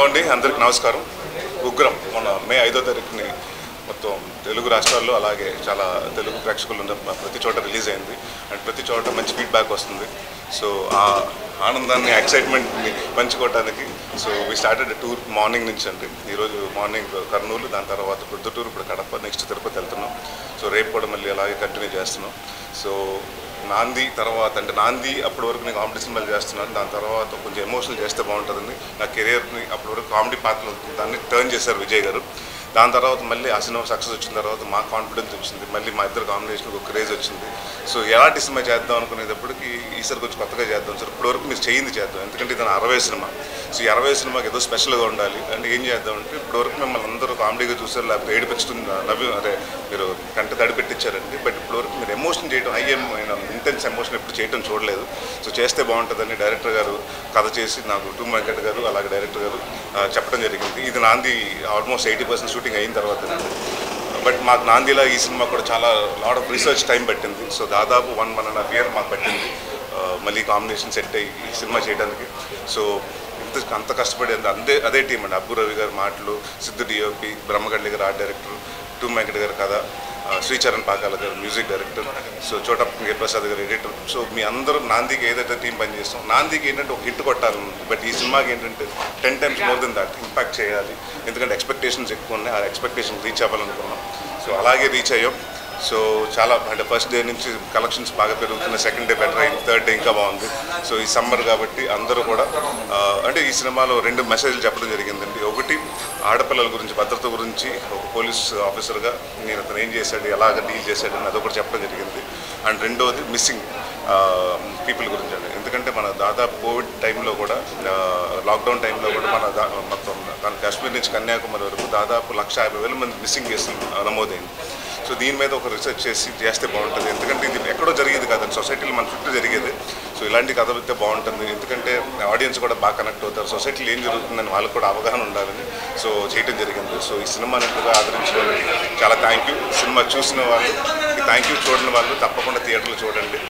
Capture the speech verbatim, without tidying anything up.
అండి, అందరికి నమస్కారం. ఉగ్రం మొన్న మే ఐదో తారీఖుని మొత్తం తెలుగు రాష్ట్రాల్లో అలాగే చాలా తెలుగు ప్రేక్షకులు ఉన్న ప్రతి చోట రిలీజ్ అయింది. అండ్ ప్రతి చోట మంచి ఫీడ్బ్యాక్ వస్తుంది. సో ఆ ఆనందాన్ని, ఎక్సైట్మెంట్ని పంచుకోవడానికి so we started tour morning నుంచి అండి. ఈరోజు మార్నింగ్ కర్నూలు, దాని తర్వాత ప్రొద్దుటూరు, ఇప్పుడు కడప, నెక్స్ట్ తిరుపతి వెళ్తున్నాం. సో రేపు కూడా మళ్ళీ అలాగే కంటిన్యూ చేస్తున్నాం. సో నాంది తర్వాత అంటే నాంది అప్పటి వరకు నేను కామెడీ సినిమాలు చేస్తున్నాను. దాని తర్వాత కొంచెం ఎమోషనల్ చేస్తే బాగుంటుందని నా కెరియర్ని అప్పటి వరకు కామెడీ పాత్రలు దాన్ని టర్న్ చేశారు విజయ్ గారు. దాని తర్వాత మళ్ళీ ఆ సినిమా సక్సెస్ వచ్చిన తర్వాత మా కాన్ఫిడెన్స్ వచ్చింది, మళ్ళీ మా ఇద్దరు కాంబినేషన్కి ఒక క్రేజ్ వచ్చింది. సో ఎలాంటి సినిమా చేద్దాం అనుకునేటప్పటికి ఈసారి కొంచెం కొత్తగా చేద్దాం సార్, ఇప్పటివరకు మీరు చేయింది చేద్దాం, ఎందుకంటే ఇది అరవై సినిమా. సో ఈ అరవై సినిమాకి ఏదో స్పెషల్గా ఉండాలి అంటే ఏం చేద్దాం అంటే, ఇప్పటివరకు మిమ్మల్ని అందరూ కామెడీగా చూసారు, లేకపోతే ఏడిపించుకుని నవ్వి అదే మీరు కంట తడి పెట్టించారండి. బట్ ఇప్పటివరకు మీరు ఎమోషన్ చేయడం, హై ఇంటెన్స్ ఎమోషన్ ఎప్పుడు చేయడం చూడలేదు. సో చేస్తే బాగుంటుందని డైరెక్టర్ గారు కథ చేసి నాకు టూ వెంకట్ గారు అలాగే డైరెక్టర్ గారు చెప్పడం జరిగింది. ఇది నాంది ఆల్మోస్ట్ ఎయిటీ పర్సెంట్ షూటింగ్ అయిన తర్వాత. బట్ మాకు నాందిలా ఈ సినిమా కూడా చాలా లాట్ ఆఫ్ రీసెర్చ్ టైం పట్టింది. సో దాదాపు one one and half year మాకు పట్టింది మళ్ళీ కాంబినేషన్ సెట్ అయ్యి ఈ సినిమా చేయడానికి. సో ఇంత అంత కష్టపడి అంతే అదే టీం అండి. అబ్బు రవి గారు మాటలు, సిద్ధు డిఓపి, బ్రహ్మగడ్డి గారు ఆర్ట్ డైరెక్టర్, టూ వెంకట్ గారు కథ, శ్రీచరణ్ పాకాల గారు మ్యూజిక్ డైరెక్టర్, సో చోటా ప్రసాద్ గారు ఎడిటర్. సో మీ అందరూ నాందికి ఏదైతే టీం పనిచేస్తాం, నాందికి ఏంటంటే ఒక హిట్ కొట్టాలి. బట్ ఈ సినిమాకి ఏంటంటే ten times more than that impact చేయాలి, ఎందుకంటే ఎక్స్పెక్టేషన్స్ ఎక్కువ ఉన్నాయి. ఆ ఎక్స్పెక్టేషన్ రీచ్ అవ్వాలనుకున్నాం. సో అలాగే రీచ్ అయ్యాం. సో చాలా అంటే ఫస్ట్ డే నుంచి కలెక్షన్స్ బాగా పెరుగుతున్నాయి, సెకండ్ డే బెటర్ అయింది, థర్డ్ డే ఇంకా బాగుంది. సో ఈ సమ్మర్ కాబట్టి అందరూ కూడా అంటే ఈ సినిమాలో రెండు మెసేజ్లు చెప్పడం జరిగిందండి. ఒకటి ఆడపిల్లల గురించి, భద్రత గురించి, ఒక పోలీస్ ఆఫీసర్గా నేను అతను ఏం చేశాడు, ఎలాగ డీల్ చేశాడు అని అదొకటి చెప్పడం జరిగింది. అండ్ రెండవది మిస్సింగ్ పీపుల్ గురించి అండి. ఎందుకంటే మన దాదాపు కోవిడ్ టైంలో కూడా, లాక్డౌన్ టైంలో కూడా మన మొత్తం మన కాశ్మీర్ నుంచి కన్యాకుమారి వరకు దాదాపు లక్ష యాభై వేల మంది మిస్సింగ్ కేసులు నమోదైంది. సో దీని మీద ఒక రీసెర్చ్ చేసి చేస్తే బాగుంటుంది, ఎందుకంటే ఇది ఎక్కడో జరిగేది కాదండి, సొసైటీలో మన చుట్టూ జరిగేది. సో ఇలాంటి కథ అయితే బాగుంటుంది, ఎందుకంటే ఆడియన్స్ కూడా బాగా కనెక్ట్ అవుతారు, సొసైటీలో ఏం జరుగుతుందని వాళ్ళకు కూడా అవగాహన ఉండాలని సో చేయడం జరిగింది. సో ఈ సినిమా నెట్టుగా ఆదరించిన చాలా థ్యాంక్ యూ. సినిమా చూసిన వాళ్ళు థ్యాంక్ యూ, చూడని వాళ్ళు తప్పకుండా థియేటర్లో చూడండి.